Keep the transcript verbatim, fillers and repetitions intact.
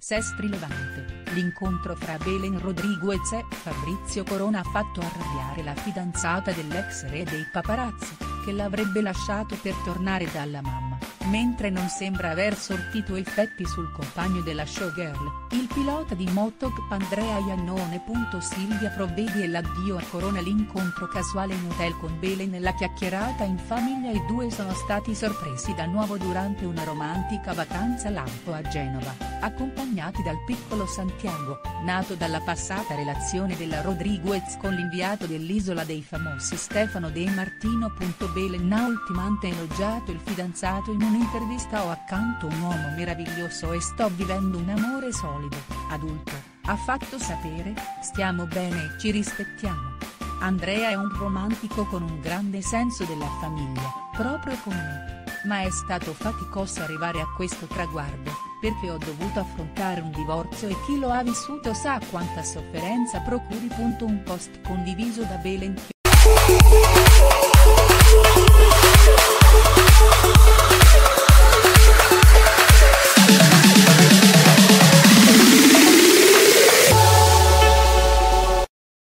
Sestri Levante, l'incontro fra Belen Rodriguez e Fabrizio Corona ha fatto arrabbiare la fidanzata dell'ex re dei paparazzi, che l'avrebbe lasciato per tornare dalla mamma, mentre non sembra aver sortito effetti sul compagno della showgirl, il pilota di Motocross Andrea Iannone. Silvia provvede e l'addio a Corona. L'incontro casuale in hotel con Belen e la chiacchierata in famiglia. I due sono stati sorpresi da nuovo durante una romantica vacanza lampo a Genova, accompagnati dal piccolo Santiago, nato dalla passata relazione della Rodriguez con l'inviato dell'Isola dei Famosi Stefano De Martino. Belen ha ultimamente elogiato il fidanzato in un'intervista: "Ho accanto un uomo meraviglioso e sto vivendo un amore solido, adulto, ha fatto sapere, stiamo bene e ci rispettiamo. Andrea è un romantico con un grande senso della famiglia, proprio come me. Ma è stato faticoso arrivare a questo traguardo, perché ho dovuto affrontare un divorzio e chi lo ha vissuto sa quanta sofferenza procuri." Un post condiviso da Belen.